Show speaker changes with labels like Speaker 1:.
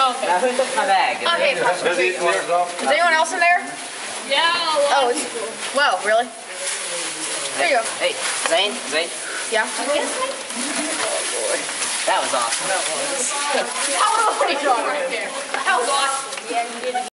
Speaker 1: Okay.
Speaker 2: Now who took my bag?
Speaker 1: Okay, is anyone else in there?
Speaker 3: Yeah.
Speaker 1: Oh, it's, whoa, really? There you go.
Speaker 2: Hey, Zane?
Speaker 1: Yeah?
Speaker 2: That was awesome.
Speaker 1: That was pretty good right there. That was awesome. Yeah, you did it.